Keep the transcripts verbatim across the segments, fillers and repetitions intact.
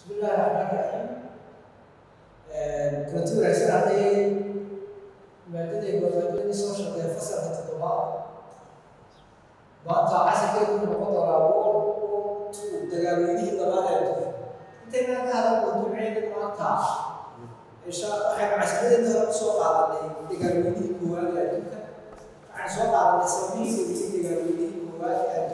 بسم الله الرحمن الرحيم. كنت أقول لك سنتين مادتي ومادتي سوشيال كان فصل التطبيقات. بعد عشر كده كنا نقدر أقول تجاربي طبعا أنت ما هذا الموضوع عندك ما تعرف. إيش أحب عشان كده سوق على تجاربي كوالي عن سوق على السويس اللي تجاربي كوالي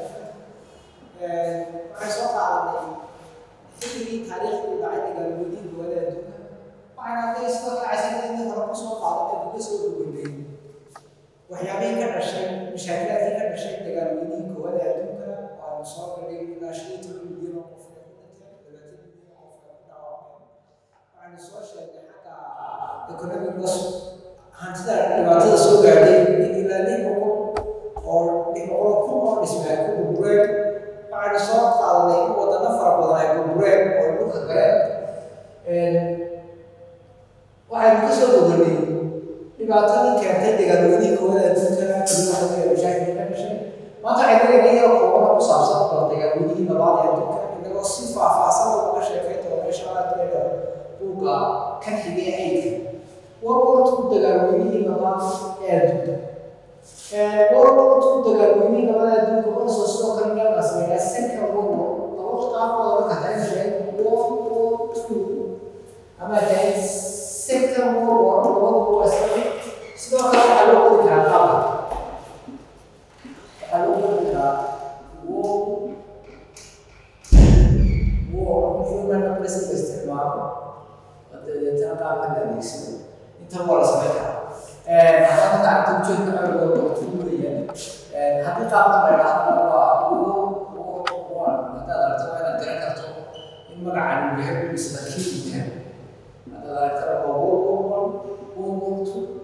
عن سوق على في تاريخ بعد تجاربي كوالي وأنا في سوق عشان كده هروح سوق على بسوق بالليل وحيابين كذا شيء مشاكلات كذا شيء تجاربي كوالي أدوكا وعن سوق اللي ناشئين تقولون عن السوشيال حتى economic loss هنتظر لبعض Socail Grade إلى ليكو أو ليكو كم اسمه كم بريك بعد السوق على ليكو وتنفر بدنا كم بريك أو ليكو كذا وعن كسر بدني لبعض كانت تجاربني كولا تذكر كل واحد يشاهد كل شيء ما تعرف إني أقول أنا صعب تجاربني لبعض يذكر إن الصفة فاصلة ومشاكل ومشاكل buka kan hibe aiki warwartu daga wani gaba erdu eh warwartu daga wani gaba da duk wani soso kan ga masu da saka wono to ta ko ka ta ne warwartu amma da saka wono wono wasai sino ka alo ka ka alo ka wo wo fuman na presidente istimal تنقل الناس انت هو رسمتها هذا تعرف تشوف على التطبيقيه حقيقه طبعا هو هو هو هذا طبعا تذكرته انه عن بحب المساكين هذا ترى هو هو هو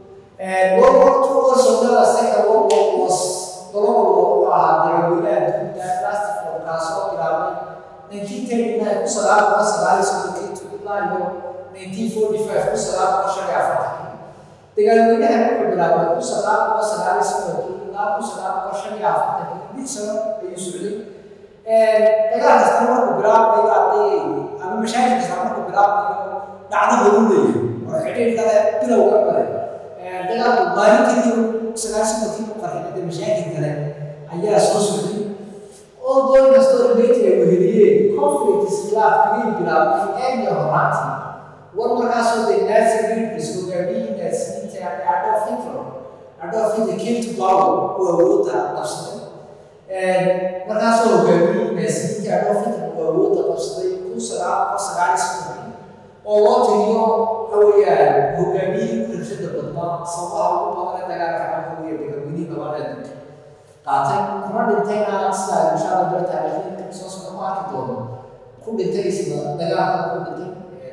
هو صدر السكه هو وص طلعوا هذا الولاد ده بلاستيك وكاسو كلامي نجي تاني صلاه وصلاه سكوت الله nineteen forty-five ku salam ko sharia fatah tegal ini hanya beberapa ku salam ko salam seperti Allah ku salam ko sharia fatah ini sama usually eh tegal hasta ko beberapa ini ate আমি مشاهد sama ko beberapa dana dulu deh jadi kita tidak ukur pada eh tegal bari kini salam seperti ko karena dia مشاهد kare ayah sosuri although the story later we hear conflict is love between beberapa and your heart one markaasoo de naasi Socail naasi inta Adolf Hitler Adolf Hitler came to power oo awoodda qabsaday ee markaasoo hogaamiyey naasi inta Adolf Hitler oo awoodda qabsaday kun sagaal boqol sagaal iyo soddon oo loo tiriyo hawayaan hogaamiyey bulshada badnaa sababaha ugu badan dagaalka xaqiiqiga dagaalweynaha labaad adduunka qaatay kuma dhintayna sidaa insha Allah dad taariikhiin soo soo qaati doono ku dhintay sida dagaalka ku dhintay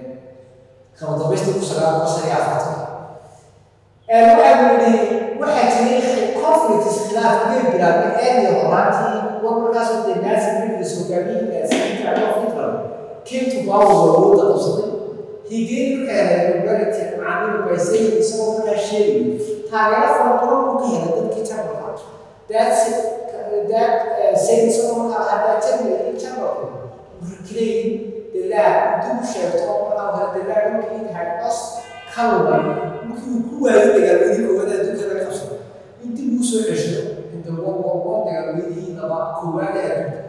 كما طبيعتي كسرعة كسرعة فترة. المهم اللي واحد تاريخ conflict خلاف كبير بلا بأي هراتي والمركز الناس اللي Socail الناس اللي تعرفوا فترة came to power ووضع قصدي he gave credibility عامل بيسير يسوي كل شيء تعرف فرقهم كهذا ده كتاب الحج that's that saying someone هذا تبني كتاب كلين لا دوش يتوقع أو هذا لا ممكن يتحدث خلوا ممكن يكون هذا تجاربي كوالا دوك هذا خشة أنت موسى عشرة أنت هو هو هو تجاربي طبعا كوالا دوك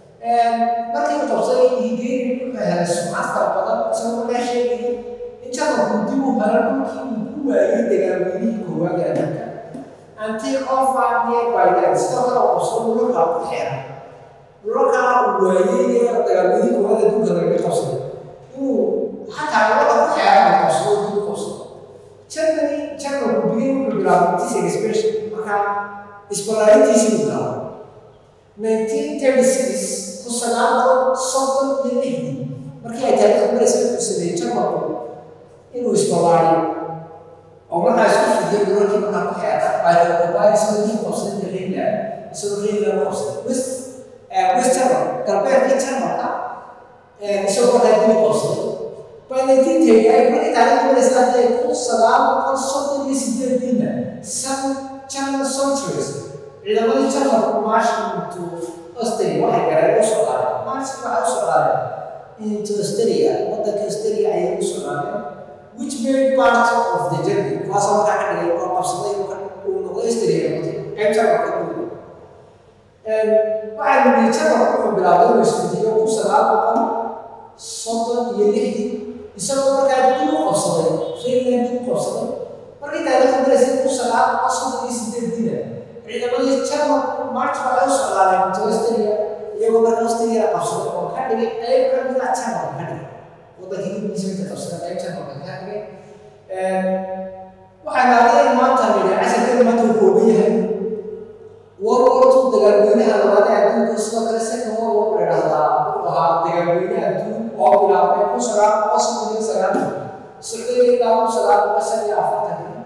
لكن توصل يجي هذا السمعة فرقة سووا كل شيء إن شاء الله كنتوا هذا ممكن يكون هذا تجاربي كوالا دوك أنت أوفر nearby that استغرق وصلوا لك بحيرة ركع وعيه تجاربي كوالا دوك هذا خشة حتى على وقت حياة المشروع دون قصة. كأنني كأنه بيجي بالبلاد تيجي إكسبريشن مكان إسبرالي تيجي بالبلاد. nineteen thirty-six كسرنا صوت للإهدي. مكان يتابع بريسبة كسرنا كأنه إنه إسبرالي. أو ما نعرف في الدنيا كم كم حياة. بعد موبايل سوينا قصة للغيلا سوينا قصة. بس بس ترى كربيع في ترى مكان. Socail Grade قصة. nineteen thirty ay pwede tayo mula sa atin kung salam kung soto ni si Dina some channel centuries. Ila mo ni channel kung march into Australia, wala ka rin Australia. March pa Australia. into Australia. What the Australia I use which made part of the journey. Was on that day or possibly Australia. And while we travel from Belarus, the Yokusa, Soto, Yeliki, the Soto had two of Soto, Finland, two of Soto, but it had a Kusala, also this dinner. Remember, travel much for us to Australia, Yoga of Soto, or having every channel. What the King is of Soto, and وحنا ما تابعين عشان كده ما تقوليه ورورت تجربيني على وضع عندك قصة كرسي هو ورور هذا وها تجربيني عندك أو بلا بيكون سراب أصلا من سراب سرقي لا سراب بس اللي عفتها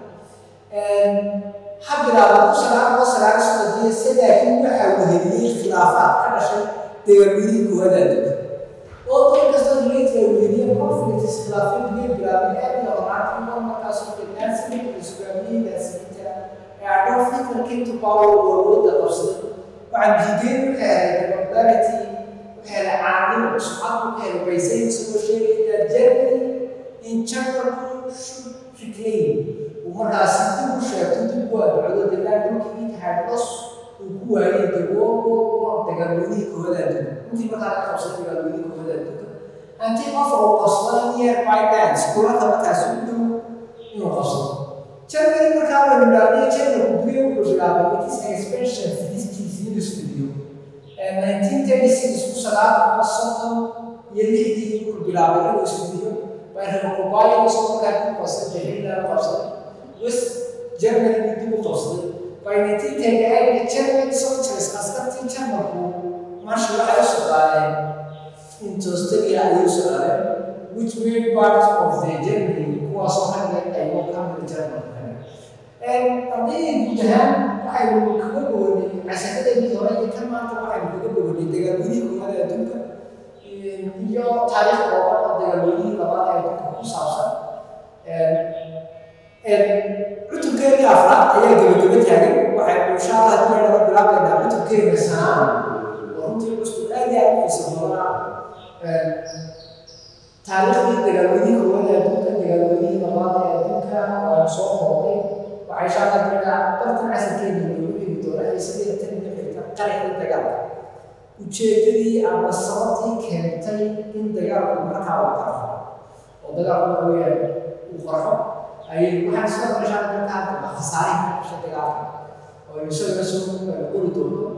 حب لا بيكون سراب بس سراب سرقي سيدا كم حوالي خلافات كذا شيء تجربيني كهذا عندك وطبعا قصة اللي تجربيني conflict خلافات بين بلا بيا أو عارفين ما كاسو الناس اللي بيسووني ناس يعني فكرة كنت باور وورود تفصيل وعن جديد كمقدرتي وكان عامل وصحاب وكان بيزين سوى شيء جري إن شكرا فكرين ومرة ستة وشافت تبغى بعدد الله ممكن يتحدث وهو يدور وتجربني كهذا ممكن مثلا تفصيل تجربني كهذا أنت أفرق أصلاً nearby dance كلها كما تسوون إنه أصلاً Channel recovery value channel view it is an expansion of this this video. And nineteen thirty-six Kusala was something yellow could be elaborated this video by her mobile Socail Grade with German people costly. By nineteen thirty-eight, the channel soldiers as starting channel who martial arts into Australia, which made part of the Germany who also had a welcome to Germany. And أبدي جهان واحد من كبره عشان كده بيقول لك كم مرة واحد من كبره تجربني كمان أدوك يو تاريخ أول تجربني كمان أدوك خصوصا أدوك كذي أفراد أيه جب جب تاني واحد مشاهد هذي أنا بلعب أنا أدوك كذي مثلا وهم تقولوا أيه يسمونا تاريخ تجربني كمان أدوك تجربني كمان أدوك وصوره وعشان كذا برضه عشان كذا يقولوا يقولوا يصير تنين قرية الدجاج وشيء أما صوتي كنتي إن دجاج مركب وقرها ودجاج هو وقرها أي واحد صار عشان كذا خسارة عشان دجاج ويصير يسوون يقولوا دول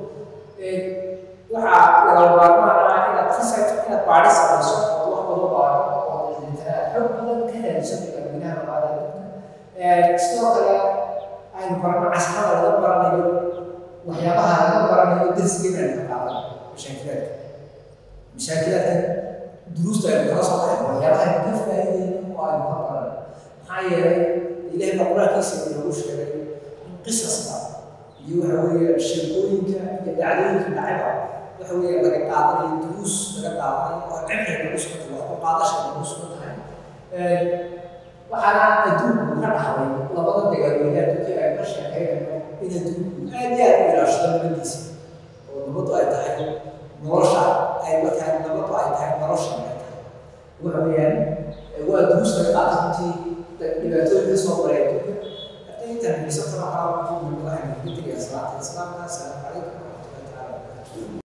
waxa laga maarmaan inaad ka saarto inaad baadhis samayso oo wax badan baadho oo inta xog badan ka helso dadweynaha baadhada ee sidoo kale ay barno casharada laga baranayo waxyaabaha laga baranayo darsiga ka qaado mashaakilaadka mashaakilaadka duruusta ay kala soo baxeen waxyaabaha ka faa'iideeyay oo ay ka baran maxaa yeelay ilaahay quraankiisa wuxuu sheegay qisaska iyo waxa weeye sheekooyinka iyo dhacdooyinka dhacaya waxa weeye laga qaadanayo duruus laga qaadanayo oo cibri lagu soo tago wax ku qaadasho lagu soo tahay ee waxana adduunku ka dhaxlay labada dagaalooyinka dadka ay ka shaqeeyaan in adduunku aad iyo aad u ilaashado nabadiisa oo nabadu ay tahay nolosha ay markaa nabadu ay tahay nolosha ay tahay waxa weeyaan waa duruus laga qaadanayo dhibaatooyinka soo maray adduunka أنت من سطر عرب من الله من بدري أسرع الإسلام ناس عليكم ورحمة الله تعالى.